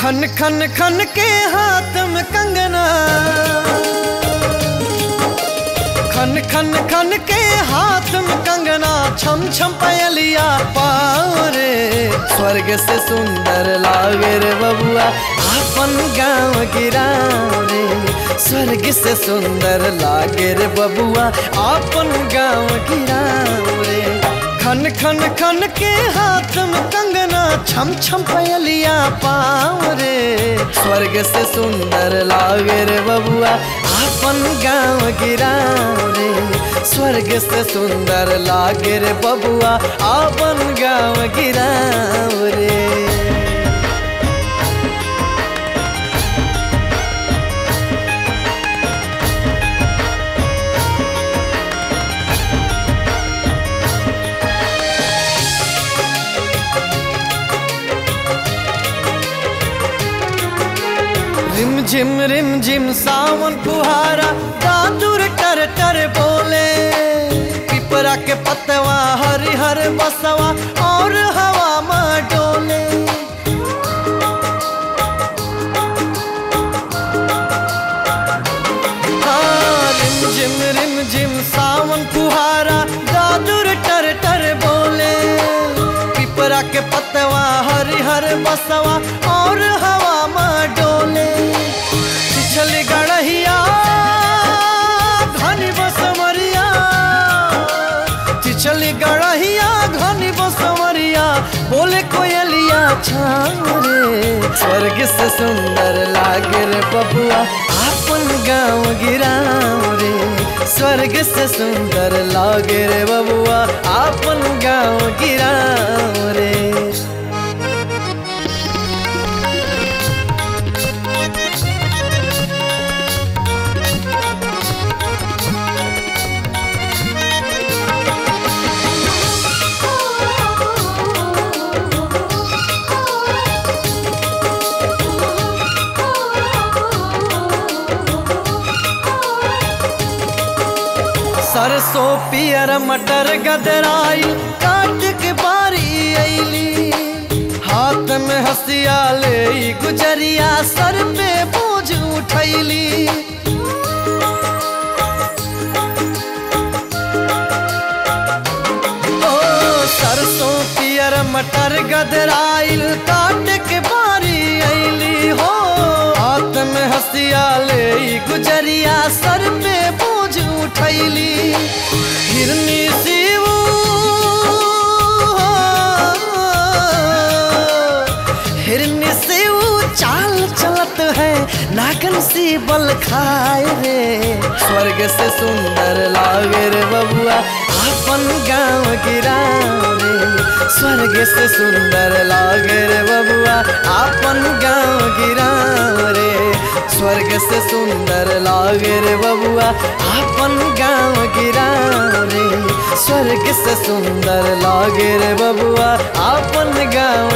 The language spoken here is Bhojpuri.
खन खन खन के हाथ में कंगना, खन खन खन के हाथ में कंगना, छम छम पायलिया पाँव रे। स्वर्ग से सुंदर लागे रे बबुआ आपन गाँव गिराव रे। स्वर्ग से सुंदर लागे रे बबुआ आपन गाँव गिराव रे। खन खन खन के हाथ में कंगना, छम छम पायलिया पाँव रे। स्वर्ग से सुंदर लागे रे बबुआ आपन गाँव गिराव रे। स्वर्ग से सुंदर लागे रे बबुआ आपन गाँव गिराव रे। रिम झिम सावन फुहारा दादुर टर टर बोले। पिपरा के पतवा हरि हर बसवा और हवा में डोले। हाँ, रिम झिम सावन फुहारा दादुर टर टर बोले। पिपरा के पतवा हरि हर बसवा और हवा में डोले। छिछली गड़हिया घनी बसमरिया, छिछली गड़हिया घनी बसमरिया, बोले कोयलिया छाव रे। स्वर्ग से सुंदर लागे रे बबुआ आपन गाँव गिराव रे। स्वर्ग से सुंदर लागे रे बबुआ आपन गाँव गिराव रे। सरसों पियर मटर गदराई काट के बारी अइली। हाथ में हसिया ले गुजरिया सर पे बोझ उठैली। ओ सरसों पियर मटर गदराई काट के बारी अइली हो। हाथ में हसिया ले गुजरिया सर पे बोझ उठैली। हिरनी शिव हिरनी शिव चाल चलत है नागन सी बल खाए रे। स्वर्ग से सुंदर लागे रे बबुआ आपन गाँव गिराव रे। स्वर्ग से सुंदर लागे रे बबुआ आपन गाँव गिराव रे। स्वर्ग से सुंदर लागे रे बबुआ आपन गाँव गिराव रे। स्वर्ग से सुंदर लागे रे बबुआ आपन गाँव